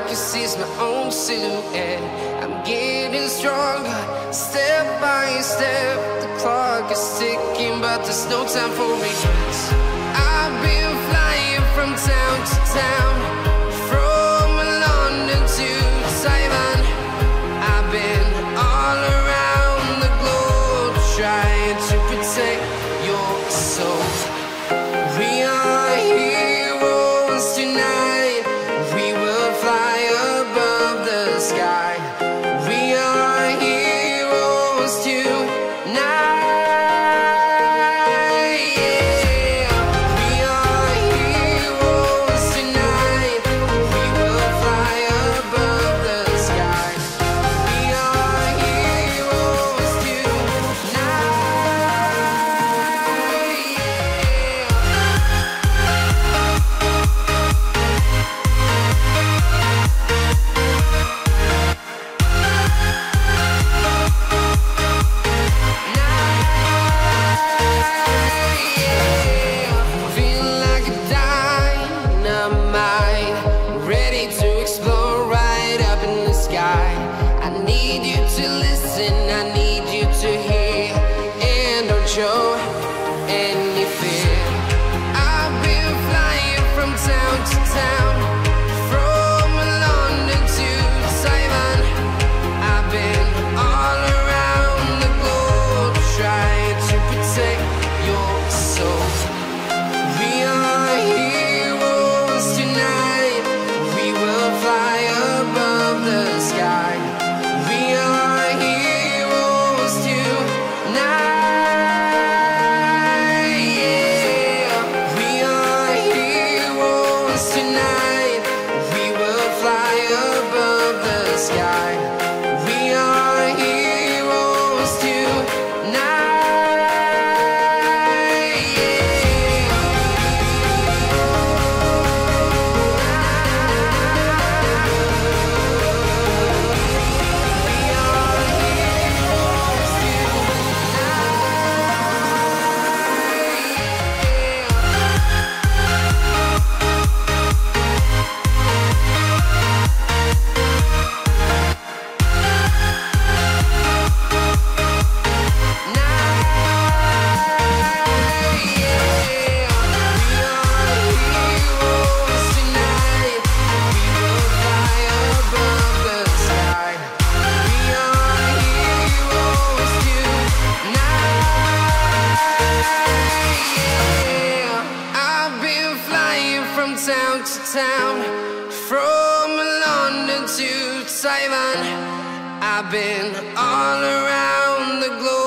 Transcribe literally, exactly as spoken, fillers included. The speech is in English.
can see it's my own silhouette. I'm getting stronger, step by step. The clock is ticking, but there's no time for regrets. I've been flying from town to town, from London to Taiwan. I've been all around the globe, trying to protect your soul. We are heroes tonight. We will fly above the sky. We are heroes tonight. Show any fear. I've been flying from town to town, from London to Taiwan. I've been all around the globe, trying to protect your soul. We are heroes tonight. We will fly above the sky. We are heroes tonight. Town to town, from London to Taiwan. I've been all around the globe.